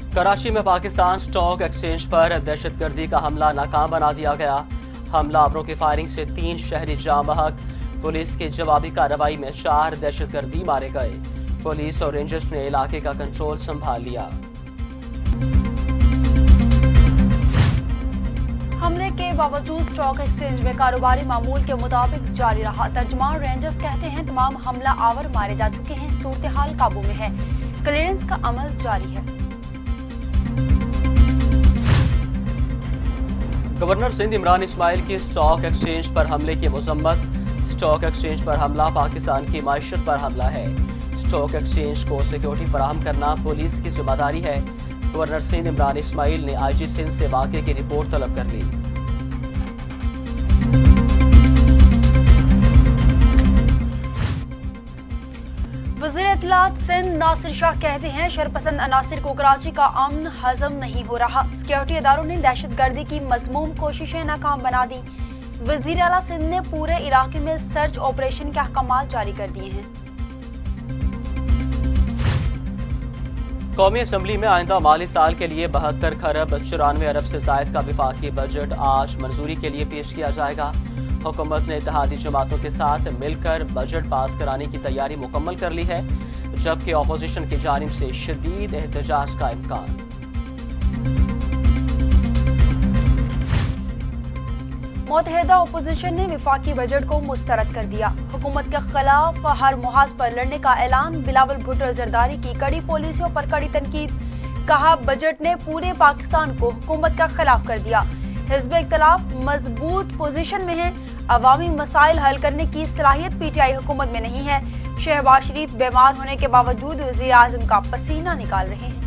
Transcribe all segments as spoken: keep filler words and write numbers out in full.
कराची में Pakistan stock exchange पर दहशतगर्दी का हमला नाकाम बना दिया गया। हमलावरों की फायरिंग से तीन शहरी जाँ बहक। पुलिस की जवाबी कार्रवाई में चार दहशतगर्दी मारे गए। पुलिस और रेंजर्स ने इलाके का कंट्रोल संभाल लिया। हमले के बावजूद स्टॉक एक्सचेंज में कारोबारी मामूल के मुताबिक जारी रहा। तर्जुमान रेंजर्स कहते हैं तमाम हमला आवर मारे जा चुके हैं, सूरत हाल काबू में है, क्लियरेंस का अमल जारी है। गवर्नर सिंध इमरान इस्माइल की स्टॉक एक्सचेंज पर हमले की मजम्मत। स्टॉक एक्सचेंज पर हमला पाकिस्तान की मायशत पर हमला है। स्टॉक एक्सचेंज को सिक्योरिटी फराहम करना पुलिस की जिम्मेदारी है। गवर्नर सिंध इमरान इस्माइल ने आई जी सिंध से वाक़े की रिपोर्ट तलब कर ली। वज़ीर इत्तलात सिंध नासिर शाह कहते हैं शरपसंद अनासिर को कराची का अमन हजम नहीं हो रहा। सिक्योरिटी इदारों ने दहशतगर्दी की मज़मूम कोशिशें नाकाम बना दी। वज़ीर आला सिंध ने पूरे इलाके में सर्च ऑपरेशन के अहकाम जारी कर दिए हैं। कौमी असम्बली में आइंदा माली साल के लिए बहत्तर खरब चौरानवे अरब से जायद का विफाकी बजट आज मंजूरी के लिए पेश किया जाएगा। हुकूमत ने इत्तेहादी जमातों के साथ मिलकर बजट पास कराने की तैयारी मुकम्मल कर ली है, जबकि अपोजिशन की जानिब से शदीद एहतजाज का इम्कान। मुत्तहिदा अपोजिशन ने विफाकी बजट को मुस्तरद कर दिया। हुकूमत के खिलाफ हर मुहाज पर लड़ने का ऐलान। बिलावल भुट्टो जरदारी की कड़ी पॉलिसियों पर कड़ी तनकीद। कहा बजट ने पूरे पाकिस्तान को हुकूमत का खिलाफ कर दिया। हिज़्ब इख्तिलाफ मजबूत पोजीशन में है। अवामी मसाइल हल करने की सलाहियत पी टी आई हुकूमत में नहीं है। शहबाज शरीफ बीमार होने के बावजूद वज़ीर आज़म का पसीना निकाल रहे हैं।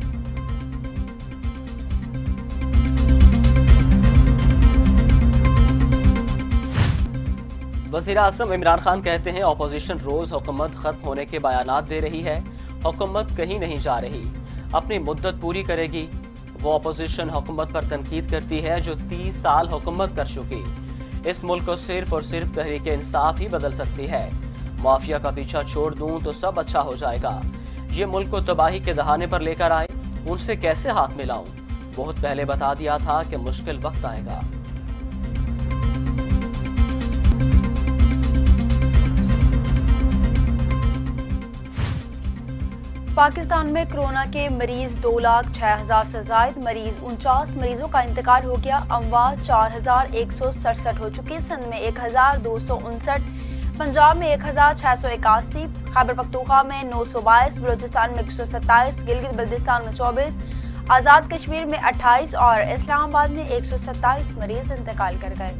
वज़ीर आज़म इमरान खान कहते हैं अपोजिशन रोज हुकूमत खत्म होने के बयानात दे रही है। हुकूमत कहीं नहीं जा रही, अपनी मुद्दत पूरी करेगी। वो अपोजिशन हुकूमत पर तनकीद करती है जो तीस साल हुकूमत कर चुकी। इस मुल्क को सिर्फ और सिर्फ तहरीक इंसाफ ही बदल सकती है। माफिया का पीछा छोड़ दूं तो सब अच्छा हो जाएगा। ये मुल्क को तबाही के दहाने पर लेकर आए, उनसे कैसे हाथ मिलाऊं? बहुत पहले बता दिया था कि मुश्किल वक्त आएगा। पाकिस्तान में कोरोना के मरीज दो लाख छह हजार से जायद मरीज उनचास मरीजों का इंतकाल हो गया। अमवात चार हजार एक सौ सड़सठ हो चुकी। सिंध में एक हजार दो सौ उनसठ, पंजाब में एक हजार छह सौ इक्यासी, खैबर पख्तूनख्वा में नौ सौ बाईस, बलोचिस्तान में एक सौ सत्ताईस, गिलगित बल्तिस्तान में चौबीस, आज़ाद कश्मीर में अट्ठाईस और इस्लामाबाद में एक सौ सत्ताईस मरीज इंतकाल कर गए।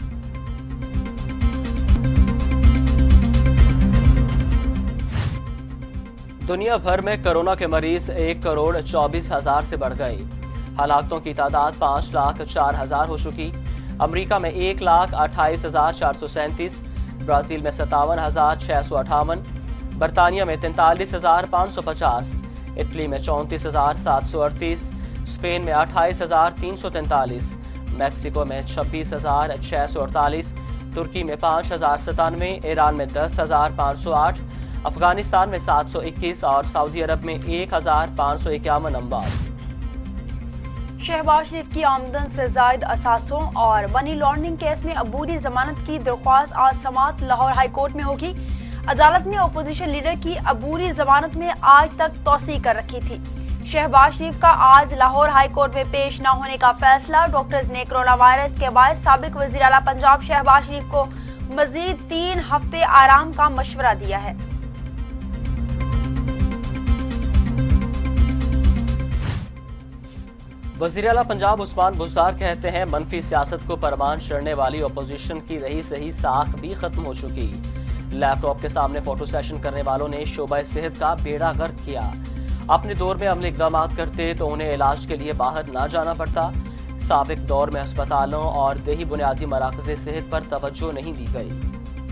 दुनिया भर में कोरोना के मरीज एक करोड़ चौबीस हजार से बढ़ गए। हलाकतों की तादाद पाँच लाख चार हजार हो चुकी। अमरीका में एक लाख अट्ठाईस हजार चार सौ सैंतीस, ब्राज़ील में सत्तावन हजार छः सौ अठावन, बरतानिया में तैंतालीस हजार पाँच सौ पचास, इटली में चौंतीस हजार सात सौ अड़तीस, स्पेन में अट्ठाईस हजार तीन सौ तैंतालीस, मैक्सिको में छब्बीस हजार छः सौ अड़तालीस, तुर्की में पाँच हजार सतानवे, ईरान में दस हजार पाँच सौ आठ, अफगानिस्तान में सात सौ इक्कीस और सऊदी अरब में एक हजार पाँच सौ इक्यावन अमवात। शहबाज शरीफ की आमदन से जायद असासों और मनी लॉन्ड्रिंग केस में अबूरी जमानत की दरख्वास्त आज समात लाहौर हाई कोर्ट में होगी। अदालत ने अपोजिशन लीडर की अबूरी जमानत में आज तक तौसीह कर रखी थी। शहबाज शरीफ का आज लाहौर हाई कोर्ट में पेश न होने का फैसला। डॉक्टर्स ने कोरोना वायरस के बाद साबिक वजीर आला पंजाब शहबाज शरीफ को मजीद तीन हफ्ते आराम का मशवरा दिया है। वज़ीर आला पंजाब उस्मान बुज़दार कहते हैं मनफी सियासत को परवान चढ़ने वाली अपोजिशन की रही सही साख भी खत्म हो चुकी। लैपटॉप के सामने फोटो सेशन करने वालों ने शोबा सेहत का बेड़ा गर्क किया। अपने दौर में अमली इक़दाम करते तो उन्हें इलाज के लिए बाहर ना जाना पड़ता। साबिक दौर में अस्पतालों और देही बुनियादी मराकज़ सेहत पर तवज्जो नहीं दी गई।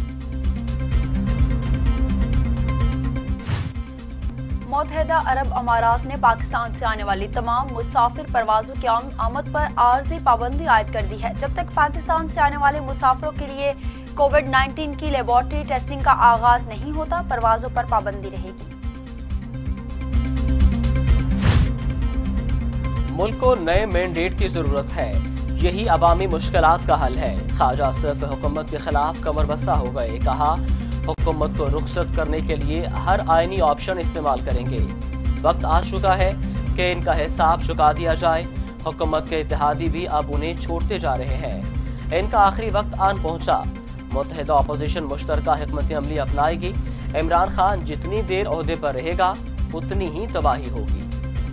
मुत्तहिदा अरब अमारात ने पाकिस्तान से आने वाली तमाम मुसाफिर परवाजों की आमद पर आर्जी पाबंदी आयद कर दी है। जब तक पाकिस्तान से आने वाले मुसाफिरों के लिए कोविड नाइन्टीन की लेबोरेटरी टेस्टिंग का आगाज नहीं होता, परवाजों पर पाबंदी रहेगी। मुल्क को नए मैंडेट की जरूरत है, यही अवामी मुश्किलात का हल है। ख्वाजा आसिफ हुकूमत के खिलाफ कमर बस्ता हो गए, कहा हुकूमत को रुखसत करने के लिए हर आईनी ऑप्शन इस्तेमाल करेंगे। वक्त आ चुका है कि इनका हिसाब चुका दिया जाए। हुकूमत के इत्तेहादी भी अब उन्हें छोड़ते जा रहे हैं। इनका आखिरी वक्त आन पहुंचा। मुत्तहिदा अपोजिशन मुश्तरका हिकमत अमली अपनाएगी। इमरान खान जितनी देर ओहदे पर रहेगा उतनी ही तबाही होगी।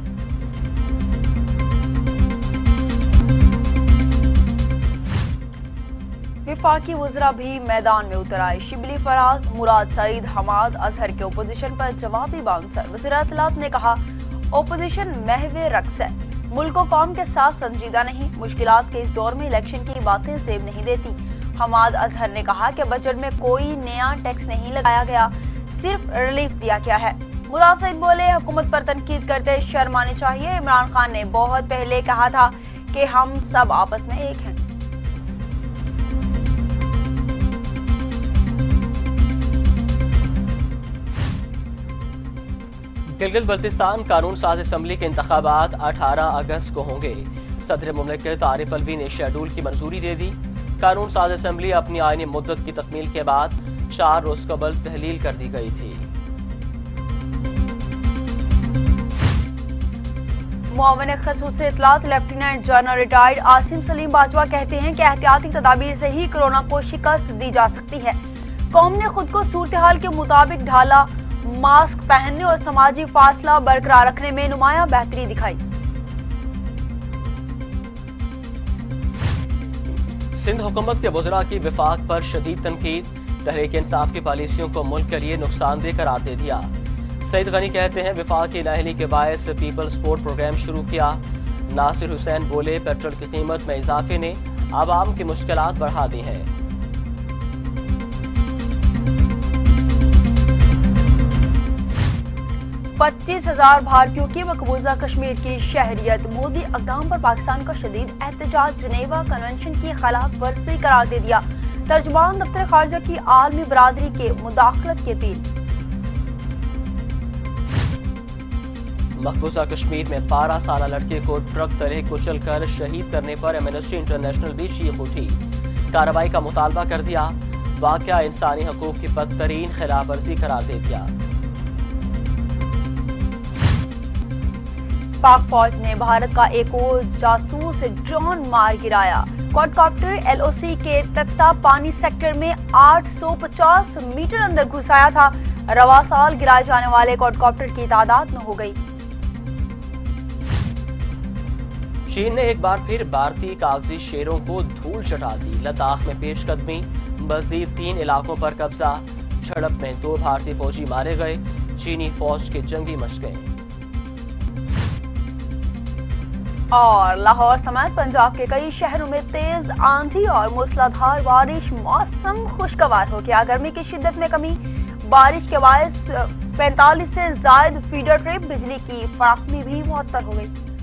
विफाकी वज़रा भी मैदान में उतर आए। शिबली फराज, मुराद सईद, हमाद अजहर के ओपोजिशन पर जवाबी बाउंसर। वज़ीर इत्तलात ने कहा ओपोजिशन महवे रक्स है, मुल्क और कौम के साथ संजीदा नहीं। मुश्किलात के इस दौर में इलेक्शन की बातें सेब नहीं देती। हमाद अजहर ने कहा कि बजट में कोई नया टैक्स नहीं लगाया गया, सिर्फ रिलीफ दिया गया है। मुराद सईद बोले हुकूमत पर तनकीद करते शर्म आनी चाहिए। इमरान खान ने बहुत पहले कहा था कि हम सब आपस में एक हैं। गिलगित बल्तिस्तान कानून साज असम्बली के इंतखाबात अठारह अगस्त को होंगे। सदर मुमलिकत आरिफ अलवी ने शेड्यूल की मंजूरी दे दी। कानून साज असम्बली अपनी आईनी मुद्दत की तकमील के बाद चार रोज कबल तहलील कर दी गई थी। मुआविन खसूसी इत्तलात lieutenant general retired Asim Saleem Bajwa कहते हैं कि एहतियाती तदाबीर से ही कोरोना को शिकस्त दी जा सकती है। कौम ने खुद को सूरत हाल के मुताबिक ढाला, मास्क पहनने और समाजी फासला बरकरार रखने में नुमायां बेहतरी दिखाई। सिंध हुकूमत के वज़रा की विफाक पर शदीद तनकीद। तहरीक इंसाफ की पॉलिसियों को मुल्क के लिए नुकसानदेह करार दे दिया। सईद गनी कहते हैं विफाक की नाअहली के बायस पीपल सपोर्ट प्रोग्राम शुरू किया। नासिर हुसैन बोले पेट्रोल की कीमत में इजाफे ने आवाम की मुश्किलात बढ़ा दी हैं। पच्चीस हजार भारतीयों की मकबूजा कश्मीर की शहरियत। मोदी अक़दाम पर पाकिस्तान का शदीद एहतजाज। जनेवा कन्वेंशन की खिलाफ वर्जी करार दे दिया। तर्जुमान दफ्तर खारजा की आलमी बरादरी के मुदाखलत की अपील। मकबूजा कश्मीर में बारह साल लड़के को ट्रक तले कुचल कर शहीद करने पर एमनेस्टी इंटरनेशनल भी चीख उठी। कार्रवाई का मुतालबा कर दिया। वाक़या इंसानी हकूक की बदतरीन खिलाफ वर्जी करार दे दिया। पाक फौज ने भारत का एक और जासूस ड्रोन मार गिराया। क्वाडकॉप्टर एलओसी के तत्ता पानी सेक्टर में आठ सौ पचास मीटर अंदर घुसाया था। रवा साल गिराए जाने वाले क्वाडकॉप्टर की तादाद न हो गई। चीन ने एक बार फिर भारतीय कागजी शेरों को धूल चटा दी। लद्दाख में पेशकदमी, मजीद तीन इलाकों पर कब्जा। झड़प में दो भारतीय फौजी मारे गए। चीनी फौज के जंगी मच गए। और लाहौर समेत पंजाब के कई शहरों में तेज आंधी और मूसलाधार बारिश। मौसम खुशगवार हो गया। गर्मी की शिद्दत में कमी। बारिश के बायस पैंतालीस से ज्यादा फीडर ट्रिप बिजली की फराखमी भी मुअत्तल हो गई।